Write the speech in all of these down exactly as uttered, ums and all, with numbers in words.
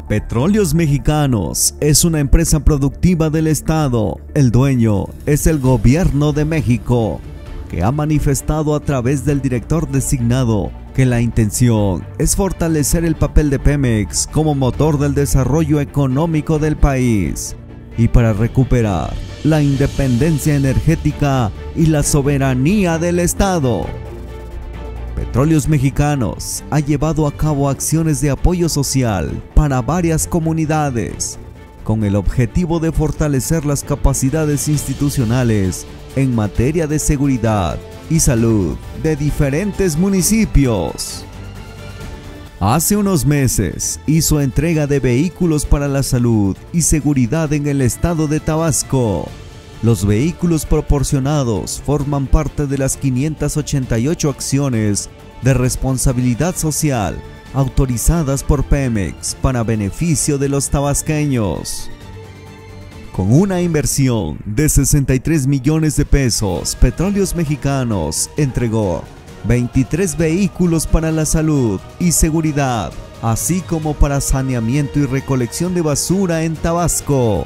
Petróleos Mexicanos es una empresa productiva del Estado. El dueño es el Gobierno de México, que ha manifestado a través del director designado que la intención es fortalecer el papel de Pemex como motor del desarrollo económico del país y para recuperar la independencia energética y la soberanía del Estado. Petróleos Mexicanos ha llevado a cabo acciones de apoyo social para varias comunidades, con el objetivo de fortalecer las capacidades institucionales en materia de seguridad y salud de diferentes municipios. Hace unos meses hizo entrega de vehículos para la salud y seguridad en el estado de Tabasco. Los vehículos proporcionados forman parte de las quinientas ochenta y ocho acciones de responsabilidad social autorizadas por Pemex para beneficio de los tabasqueños. Con una inversión de sesenta y tres millones de pesos, Petróleos Mexicanos entregó veintitrés vehículos para la salud y seguridad, así como para saneamiento y recolección de basura en Tabasco,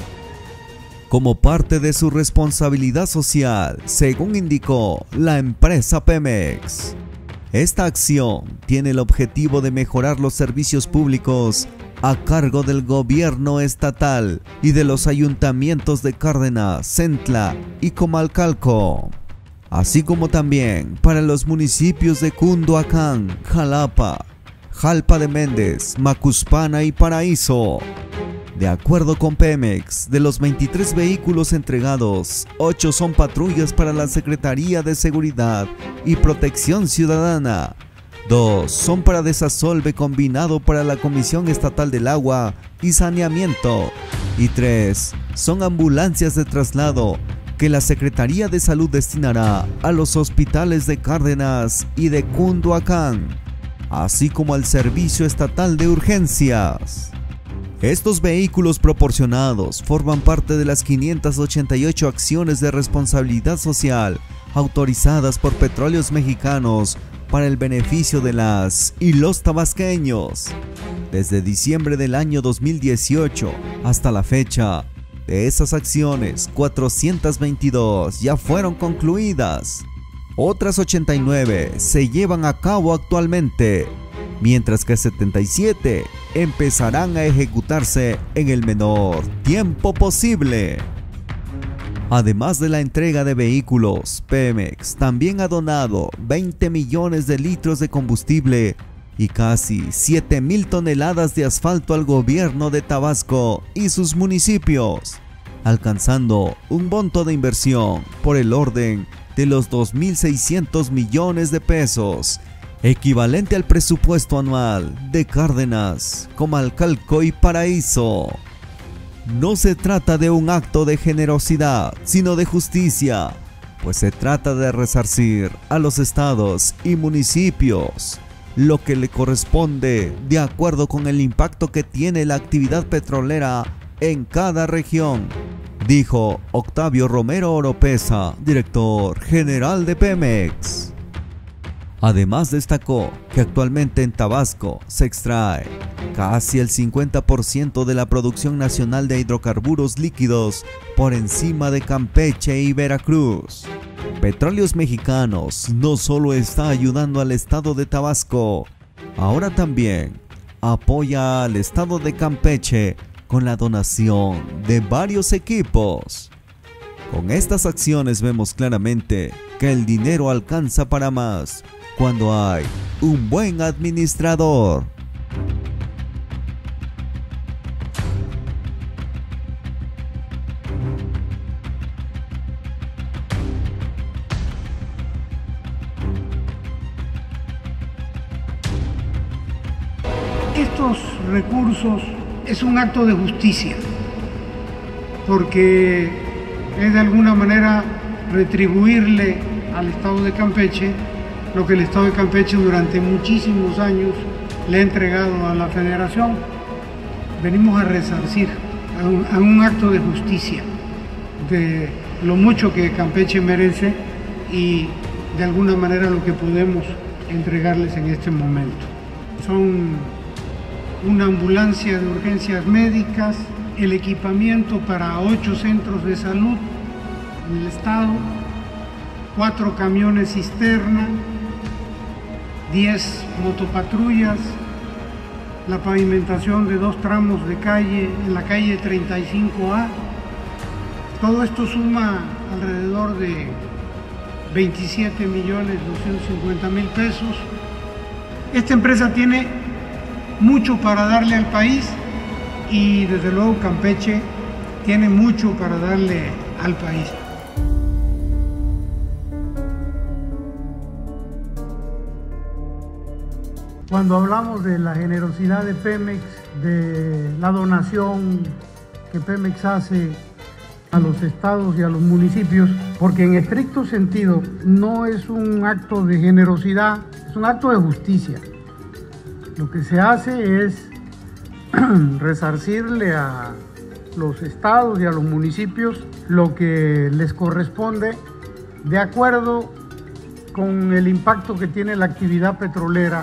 como parte de su responsabilidad social, según indicó la empresa Pemex. Esta acción tiene el objetivo de mejorar los servicios públicos a cargo del gobierno estatal y de los ayuntamientos de Cárdenas, Centla y Comalcalco, así como también para los municipios de Cunduacán, Jalapa, Jalpa de Méndez, Macuspana y Paraíso. De acuerdo con Pemex, de los veintitrés vehículos entregados, ocho son patrullas para la Secretaría de Seguridad y Protección Ciudadana, dos son para desasolve combinado para la Comisión Estatal del Agua y Saneamiento, y tres son ambulancias de traslado que la Secretaría de Salud destinará a los hospitales de Cárdenas y de Cunduacán, así como al Servicio Estatal de Urgencias. Estos vehículos proporcionados forman parte de las quinientas ochenta y ocho acciones de responsabilidad social autorizadas por Petróleos Mexicanos para el beneficio de las y los tabasqueños. Desde diciembre del año dos mil dieciocho hasta la fecha, de esas acciones, cuatrocientas veintidós ya fueron concluidas. Otras ochenta y nueve se llevan a cabo actualmente, mientras que setenta y siete empezarán a ejecutarse en el menor tiempo posible. Además de la entrega de vehículos, Pemex también ha donado veinte millones de litros de combustible y casi siete mil toneladas de asfalto al gobierno de Tabasco y sus municipios, alcanzando un monto de inversión por el orden de los dos mil seiscientos millones de pesos, equivalente al presupuesto anual de Cárdenas, Comalcalco y Paraíso. No se trata de un acto de generosidad, sino de justicia, pues se trata de resarcir a los estados y municipios lo que le corresponde de acuerdo con el impacto que tiene la actividad petrolera en cada región, dijo Octavio Romero Oropeza, director general de Pemex. Además destacó que actualmente en Tabasco se extrae casi el cincuenta por ciento de la producción nacional de hidrocarburos líquidos por encima de Campeche y Veracruz. Petróleos Mexicanos no solo está ayudando al estado de Tabasco, ahora también apoya al estado de Campeche con la donación de varios equipos. Con estas acciones vemos claramente que el dinero alcanza para más cuando hay un buen administrador. Estos recursos es un acto de justicia, porque es de alguna manera retribuirle al estado de Campeche lo que el estado de Campeche durante muchísimos años le ha entregado a la federación. Venimos a resarcir, a un, a un acto de justicia de lo mucho que Campeche merece y de alguna manera lo que podemos entregarles en este momento. Son una ambulancia de urgencias médicas, el equipamiento para ocho centros de salud en el estado, cuatro camiones cisterna, diez motopatrullas, la pavimentación de dos tramos de calle en la calle treinta y cinco A. Todo esto suma alrededor de veintisiete millones doscientos cincuenta mil pesos. Esta empresa tiene mucho para darle al país y desde luego Campeche tiene mucho para darle al país. Cuando hablamos de la generosidad de Pemex, de la donación que Pemex hace a los estados y a los municipios, porque en estricto sentido no es un acto de generosidad, es un acto de justicia. Lo que se hace es resarcirle a los estados y a los municipios lo que les corresponde de acuerdo con el impacto que tiene la actividad petrolera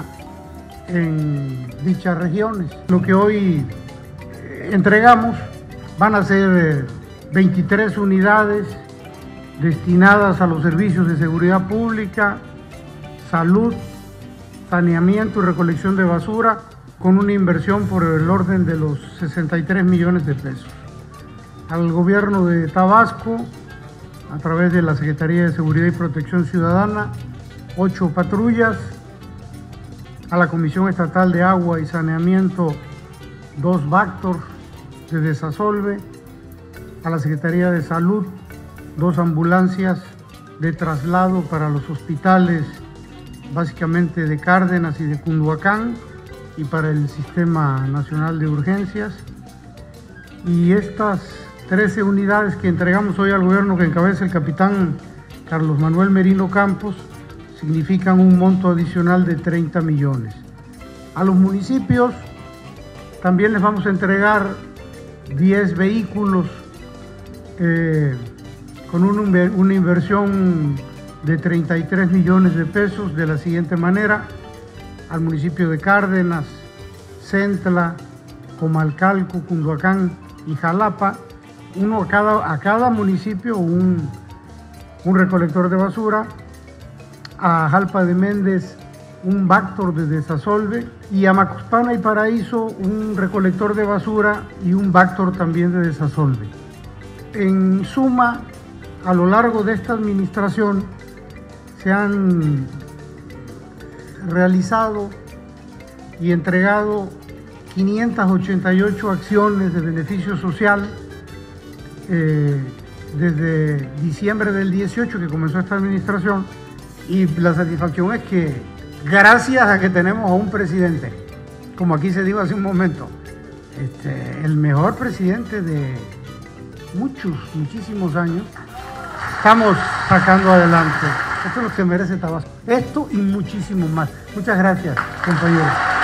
en dichas regiones. Lo que hoy entregamos van a ser veintitrés unidades destinadas a los servicios de seguridad pública, salud, saneamiento y recolección de basura, con una inversión por el orden de los sesenta y tres millones de pesos. Al gobierno de Tabasco, a través de la Secretaría de Seguridad y Protección Ciudadana, ocho patrullas. A la Comisión Estatal de Agua y Saneamiento, dos Vactor de Desasolve. A la Secretaría de Salud, dos ambulancias de traslado para los hospitales, básicamente de Cárdenas y de Cunduacán, y para el Sistema Nacional de Urgencias. Y estas trece unidades que entregamos hoy al gobierno que encabeza el capitán Carlos Manuel Merino Campos significan un monto adicional de treinta millones. A los municipios también les vamos a entregar diez vehículos eh, con un, una inversión de treinta y tres millones de pesos de la siguiente manera: al municipio de Cárdenas, Centla, Comalcalco, Cunduacán y Jalapa, uno a cada, a cada municipio un, un recolector de basura. A Jalpa de Méndez un Vactor de Desasolve, y a Macuspana y Paraíso un recolector de basura y un Vactor también de Desasolve. En suma, a lo largo de esta administración se han realizado y entregado quinientas ochenta y ocho acciones de beneficio social eh, desde diciembre del dieciocho que comenzó esta administración. Y la satisfacción es que gracias a que tenemos a un presidente, como aquí se dijo hace un momento, este, el mejor presidente de muchos, muchísimos años, estamos sacando adelante. Esto es lo que merece Tabasco. Esto y muchísimo más. Muchas gracias, compañeros.